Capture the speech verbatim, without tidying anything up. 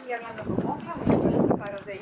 aquí hablando con Monja, muchos preparados de ellos.